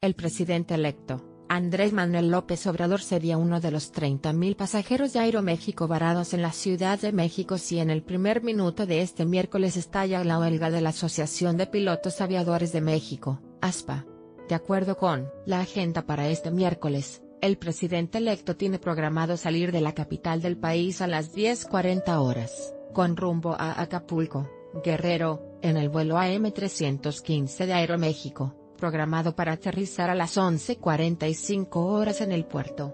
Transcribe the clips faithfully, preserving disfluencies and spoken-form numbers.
El presidente electo, Andrés Manuel López Obrador, sería uno de los treinta mil pasajeros de Aeroméxico varados en la Ciudad de México si en el primer minuto de este miércoles estalla la huelga de la Asociación de Pilotos Aviadores de México, ASPA. De acuerdo con la agenda para este miércoles, el presidente electo tiene programado salir de la capital del país a las diez cuarenta horas, con rumbo a Acapulco, Guerrero, en el vuelo A M trescientos quince de Aeroméxico, programado para aterrizar a las once cuarenta y cinco horas en el puerto.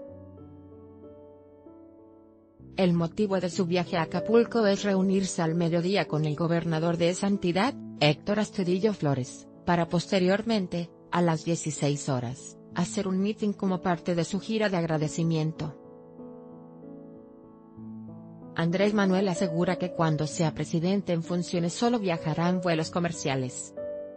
El motivo de su viaje a Acapulco es reunirse al mediodía con el gobernador de esa entidad, Héctor Astudillo Flores, para posteriormente, a las dieciséis horas, hacer un meeting como parte de su gira de agradecimiento. Andrés Manuel asegura que cuando sea presidente en funciones solo viajará en vuelos comerciales.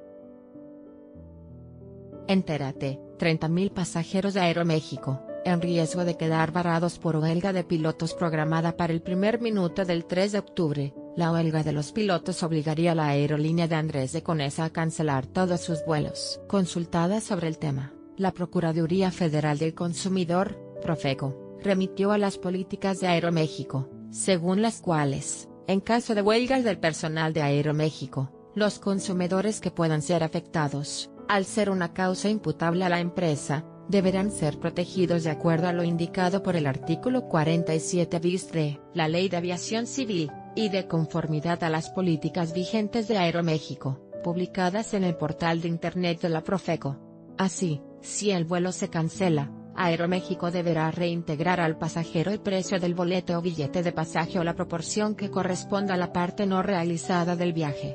Entérate, treinta mil pasajeros de Aeroméxico, en riesgo de quedar varados por huelga de pilotos programada para el primer minuto del tres de octubre, la huelga de los pilotos obligaría a la aerolínea de Andrés de Conesa a cancelar todos sus vuelos. Consultada sobre el tema, la Procuraduría Federal del Consumidor, Profeco, remitió a las políticas de Aeroméxico, según las cuales, en caso de huelgas del personal de Aeroméxico, los consumidores que puedan ser afectados, al ser una causa imputable a la empresa, deberán ser protegidos de acuerdo a lo indicado por el artículo cuarenta y siete bis de la Ley de Aviación Civil, y de conformidad a las políticas vigentes de Aeroméxico, publicadas en el portal de Internet de la Profeco. Así, si el vuelo se cancela, Aeroméxico deberá reintegrar al pasajero el precio del boleto o billete de pasaje o la proporción que corresponda a la parte no realizada del viaje.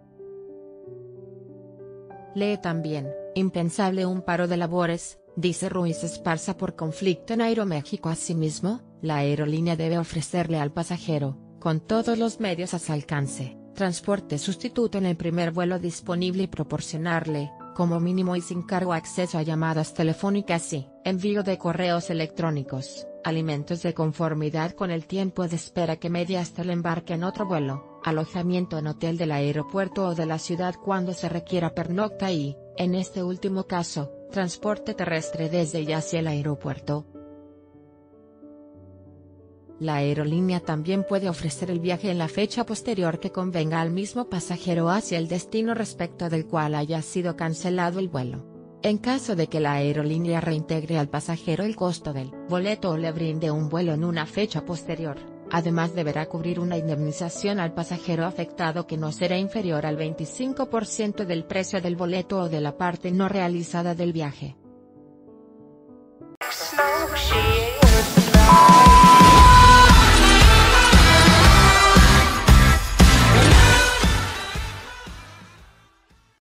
Lee también, impensable un paro de labores, dice Ruiz Esparza por conflicto en Aeroméxico. Asimismo, la aerolínea debe ofrecerle al pasajero, con todos los medios a su alcance, transporte sustituto en el primer vuelo disponible y proporcionarle, como mínimo y sin cargo, acceso a llamadas telefónicas y envío de correos electrónicos, alimentos de conformidad con el tiempo de espera que media hasta el embarque en otro vuelo, alojamiento en hotel del aeropuerto o de la ciudad cuando se requiera pernocta y, en este último caso, transporte terrestre desde y hacia el aeropuerto. La aerolínea también puede ofrecer el viaje en la fecha posterior que convenga al mismo pasajero hacia el destino respecto del cual haya sido cancelado el vuelo. En caso de que la aerolínea reintegre al pasajero el costo del boleto o le brinde un vuelo en una fecha posterior, además deberá cubrir una indemnización al pasajero afectado que no será inferior al veinticinco por ciento del precio del boleto o de la parte no realizada del viaje.